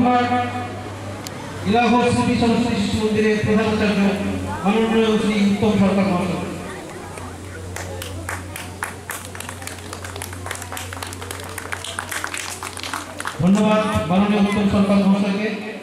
ধন্যবাদ ইলাহর শ্রী সরস্বতী শিশু মন্দিরের প্রধানাচার্য মাননীয় শ্রী উত্তম সরকার মহাশয়। ধন্যবাদ মাননীয় উত্তম সরকার মহাশয়কে।